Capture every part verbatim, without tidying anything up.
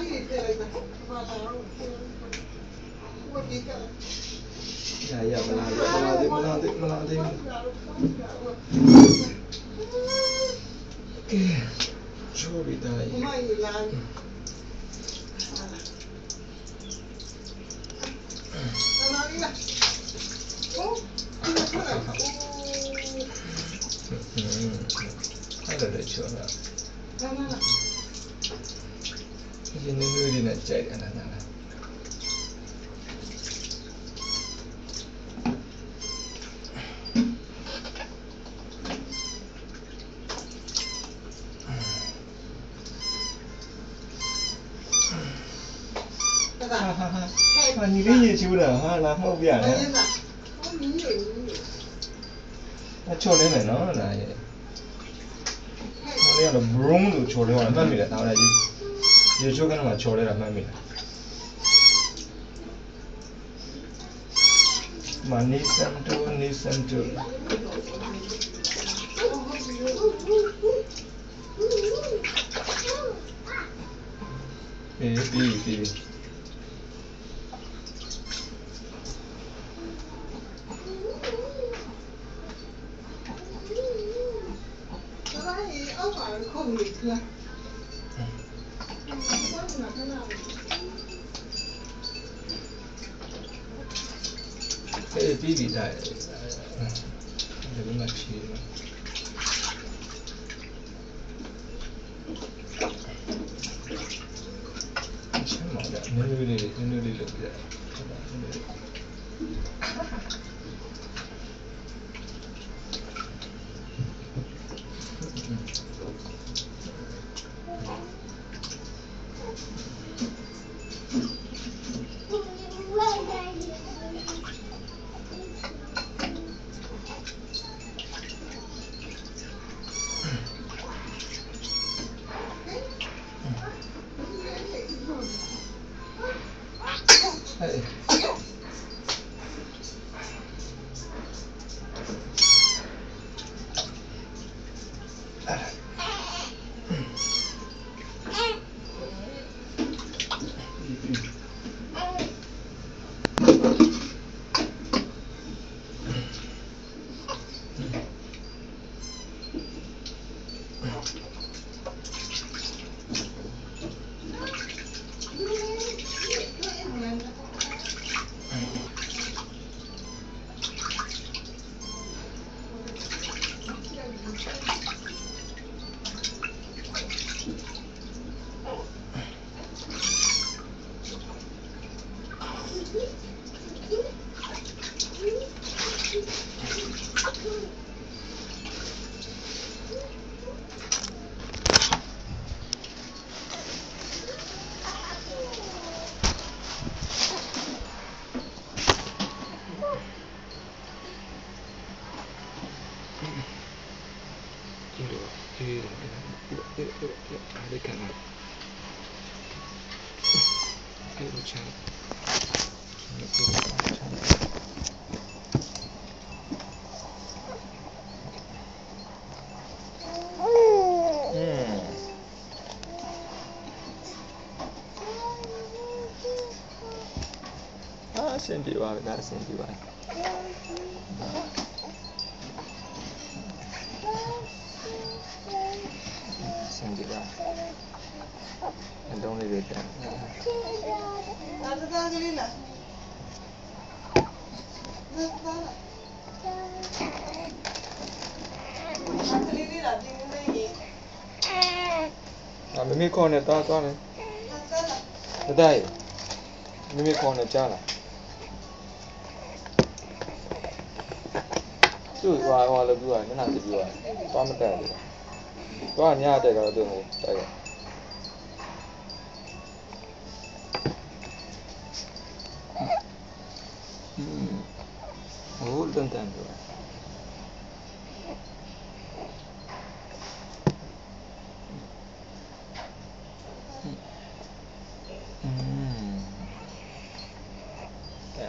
Ya ya melati melati melati melati. Oke, coba kita lagi. Ada ada coba. Ini dulu nak cari anak-anak. Mà như cái gì chịu được ha, làm không biển này. Nó cho đến này nó là vậy. Nó là broom đủ cho đến là mang mình là tao này gì. Giờ cho cái nào mà cho đến là mang mình. Mà ni xem tu ni xem tu. Đi đi đi. Cái tí bị đại để cái mặt chi xem mà đã nên nuôi đi nên nuôi đi được vậy. Hey. Ada kanan. Ayo macam. Hmm. Ah, sendiri wah, dah sendiri wah. Sendiri wah. Don't leave it there. À, mimi con này to to này. Đây. Mimi con này cha là. Chú hoa hoa là vui, cái nào thì vui. To mất đẹp. To nhà đây là được rồi. Đây. Hmm. Oh, đơn giản rồi. Hmm. Đẹp.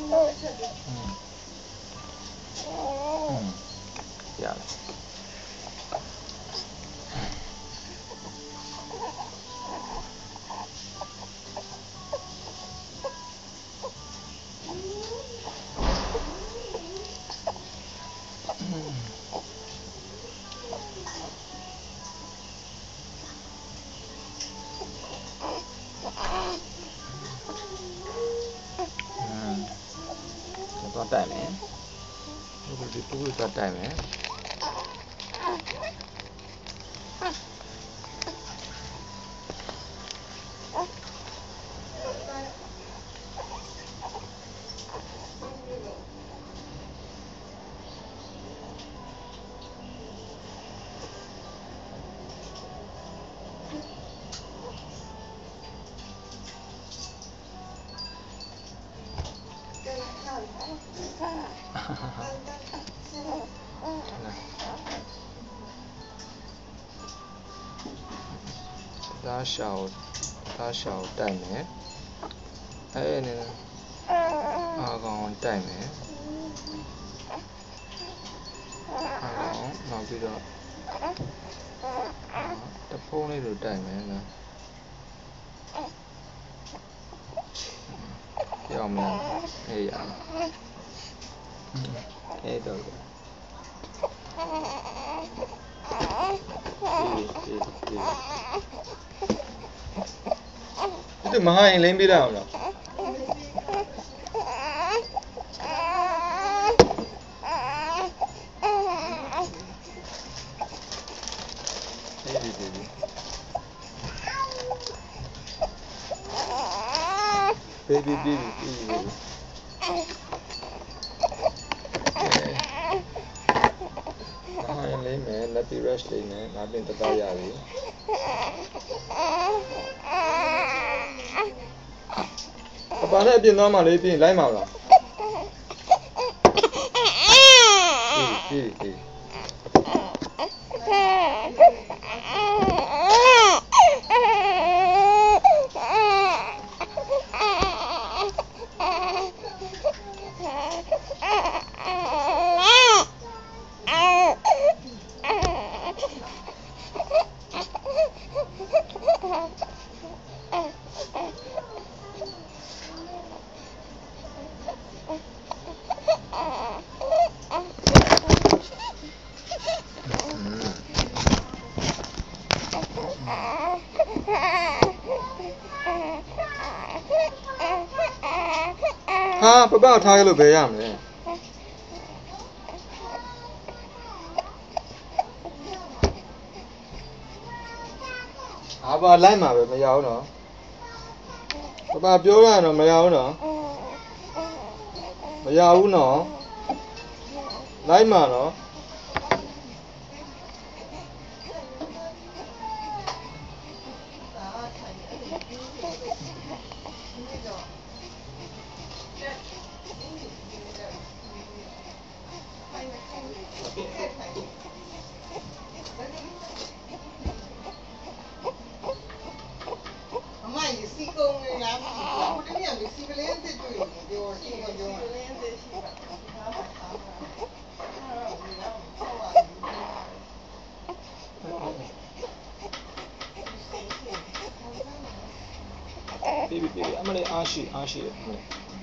อืมရလားတော့တိုက်မယ်ဒီဒီတူးတော့တိုက်မယ်သားရှောက်သားရှောက်တိုက်မယ်အဲ့အနေနဲ့အာကောင်တိုက်မယ်အာကောင်နောက်ပြီးတော့တဖုံးလေးလိုတိုက်မယ်နော်ပြောင်းမလားအေးရအေးတော့ဒီဒီမဟာရင်လင်းပြလိုက်အောင်လားအေးဒီဒီbaby baby baby mဟာရင်လင်းမယ် nappy rash လေးနဲ့ငါပြင်တသားရပြီဘာနဲ့အပြင်သွားမှလေးပြင်လိုက်မှာလားဒီဒီဒီဟာပပထားရလို့ဘယ်ရမလဲအာပါလိုက်မှာပဲမရဘူးနော်ပပပြောရတော့မရဘူးနော်မရဘူးနော်လိုက်မှာနော်baby baby အမလေးအားရှိအားရှိတယ်ဟမ်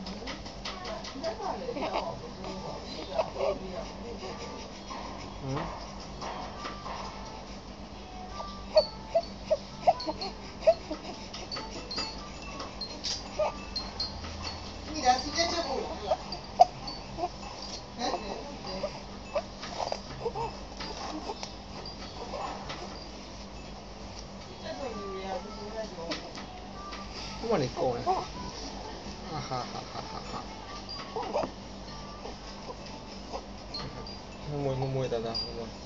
ဘာလဲကောင်းလဲအာဟာဟာဟာဟာမမွေးမမွေးတာတာမမွေး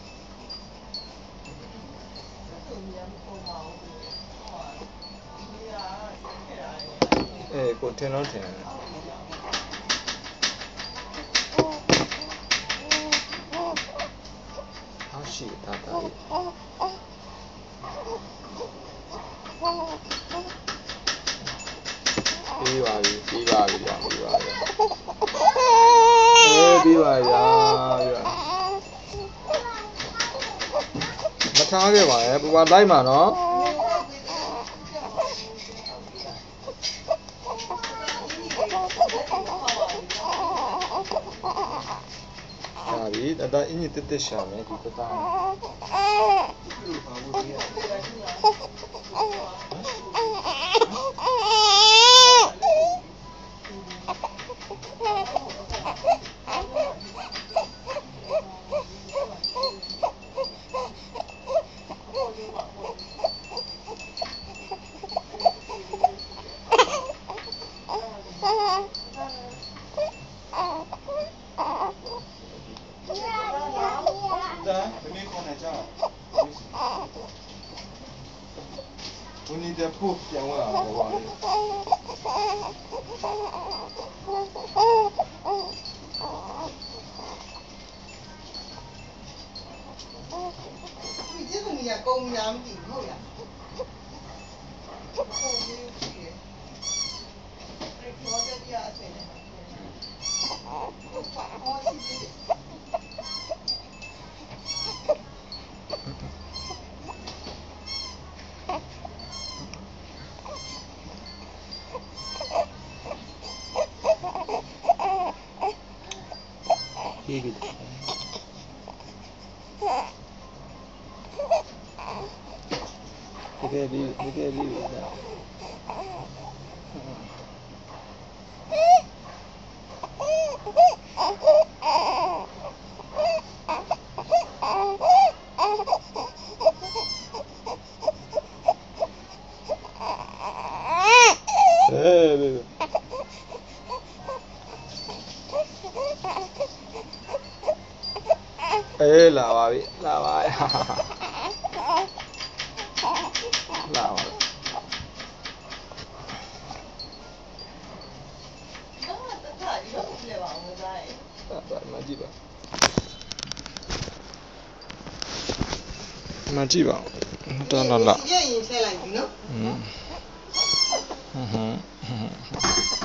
အေးကိုထင်တော့ထင်တယ်အားရှိတာတာပြီးပါပြီပြီးပါပြီပြီးပါပြီပြီးပါဗျာမထားခဲ့ပါနဲ့ပူပါလိုက်မှာနော်ဟာဒီတတအင်းကြီးတက်တက်ရှာမယ်ဒီတတ我你的不骗我啊，我忘了。 你这个你也公羊顶后呀？ 这个。这个比这个比的。哎，对对。အေးလာပါပြီလာပါရလာပါတော့တခါရုပ်လေပါဦးသားရဲ့အဲ့ဒါမကြည့်ပါမကြည့်ပါဘူးတော်တော်လာရင်ရင်ဆက်လိုက်ပြီနော်ဟွန်းဟွန်း